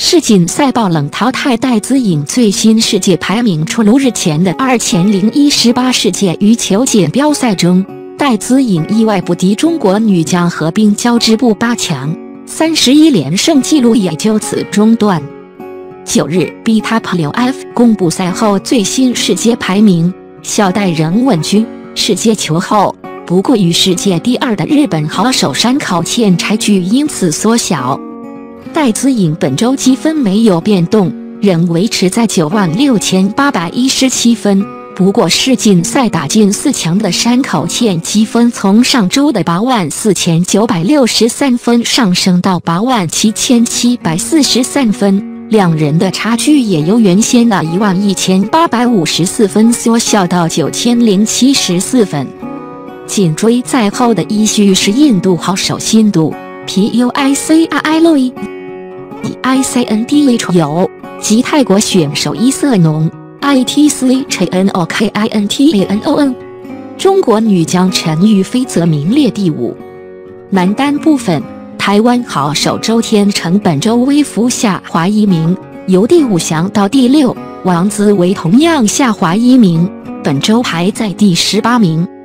世锦赛爆冷淘汰戴资颖，最新世界排名出炉。日前的2018世界羽球锦标赛中，戴资颖意外不敌中国女将何冰娇，止步8强，31连胜纪录也就此中断。9日 ，BTOP6F 公布赛后最新世界排名，小戴仍稳居世界球后，不过与世界第2的日本好手山口茜差距因此缩小。戴资颖本周积分没有变动，仍维持在96817分。不过世锦赛打进4强的山口茜积分从上周的84963分上升到87743分，两人的差距也由原先的11854分缩小到9074分。紧追在后的依序是印度好手辛杜 PUICAILOE、ICNDH 友及泰国选手伊瑟农 ITCHNOKINTANON。中国女将陈雨菲则名列第5。男单部分，台湾好手周天成本周微幅下滑1名，由第5降到第6，王子维同样下滑1名，本周排在第18名。